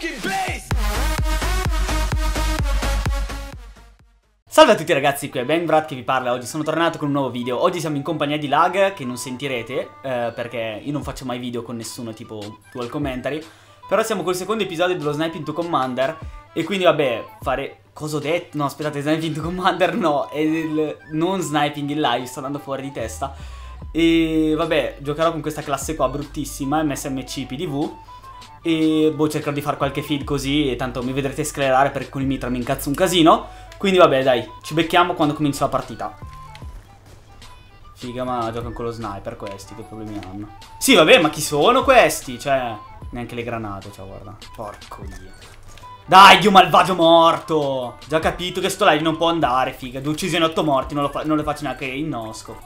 Salve a tutti ragazzi, qui è BenVrat che vi parla. Oggi sono tornato con un nuovo video. Oggi siamo in compagnia di Lag, che non sentirete perché io non faccio mai video con nessuno tipo Dual Commentary. Però siamo col secondo episodio dello Sniping to Commander. E quindi vabbè, fare... Cosa ho detto? No, aspettate, Sniping to Commander no, è il non sniping in live, sto andando fuori di testa. E vabbè, giocherò con questa classe qua bruttissima, MSMC PDV. E boh, cercherò di fare qualche feed così e tanto mi vedrete sclerare perché con il Mitra mi incazzo un casino. Quindi vabbè dai, ci becchiamo quando comincia la partita. Figa, ma giocano con lo sniper questi, che problemi hanno? Sì vabbè, ma chi sono questi? Cioè, neanche le granate, cioè guarda. Porco dio. Dai, Dio malvagio morto. Già capito che sto live non può andare, figa. 2 uccisioni 8 morti, non le faccio neanche innosco.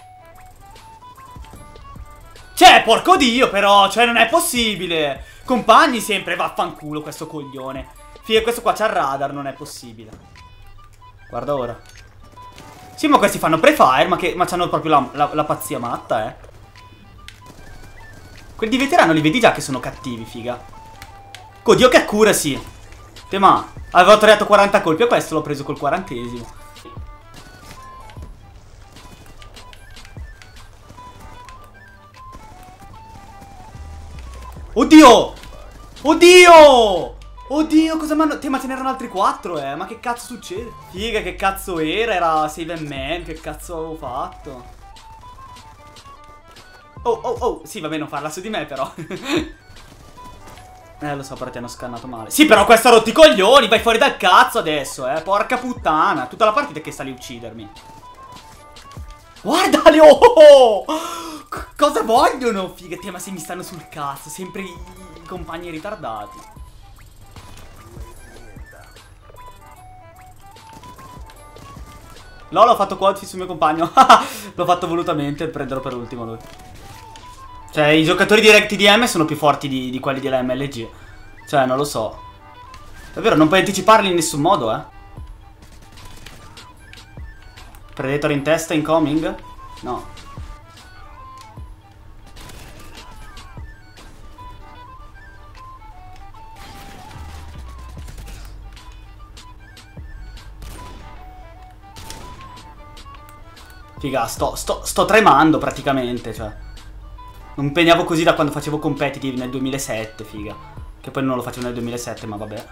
Cioè, porco dio però, cioè non è possibile. Compagni sempre, vaffanculo questo coglione. Figa, questo qua c'ha il radar, non è possibile. Guarda ora. Sì, ma questi fanno pre-fire, ma c'hanno proprio la pazzia matta, eh. Quelli di veterano li vedi già che sono cattivi, figa. Oddio che accuracy. Te ma, avevo togliato 40 colpi e questo l'ho preso col 40esimo. Oddio! Oddio! Oddio, cosa m'hanno... ma ce n'erano altri 4, ma che cazzo succede? Figa, che cazzo era? Era Save and Man, che cazzo avevo fatto? Oh, sì, vabbè, non farla su di me, però. Lo so, però ti hanno scannato male. Sì, però questo ha rotto i coglioni, vai fuori dal cazzo adesso, porca puttana. Tutta la partita che sta lì a uccidermi. Guardali, oh! Cosa vogliono? Figa, ma se mi stanno sul cazzo, sempre i compagni ritardati. No, l'ho fatto quadfi sul mio compagno. L'ho fatto volutamente, prenderò per ultimo lui. Cioè, i giocatori di Rec TDM sono più forti di quelli della MLG. Cioè, non lo so. Davvero, non puoi anticiparli in nessun modo, Predator in testa, incoming? No. Figa, sto tremando praticamente, cioè. Non mi impegnavo così da quando facevo competitive nel 2007, figa. Che poi non lo facevo nel 2007, ma vabbè.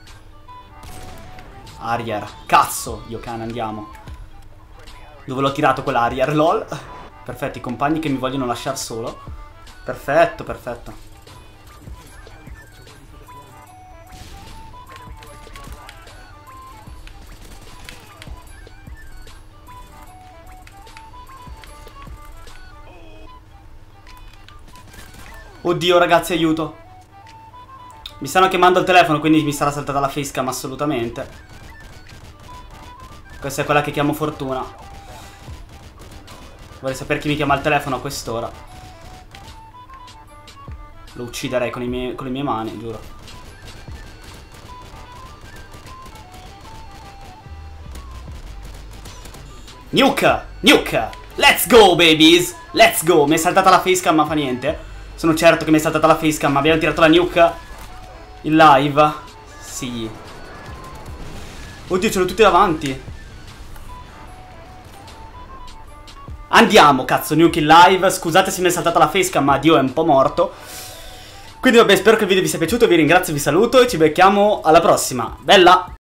Harrier. Cazzo, io cane, andiamo. Dove l'ho tirato quell'Harrier, lol. Perfetto, i compagni che mi vogliono lasciare solo. Perfetto, perfetto. Oddio ragazzi, aiuto. Mi stanno chiamando al telefono, quindi mi sarà saltata la facecam assolutamente. Questa è quella che chiamo Fortuna. Vorrei sapere chi mi chiama al telefono a quest'ora. Lo ucciderei con le mie mani, giuro. Nuke! Nuke! Let's go babies! Let's go! Mi è saltata la facecam ma fa niente. Sono certo che mi è saltata la facecam, ma abbiamo tirato la nuke in live. Sì. Oddio, ce l'ho tutti davanti. Andiamo, cazzo, nuke in live. Scusate se mi è saltata la facecam, ma Dio è un po' morto. Quindi vabbè, spero che il video vi sia piaciuto. Vi ringrazio, vi saluto e ci becchiamo alla prossima. Bella!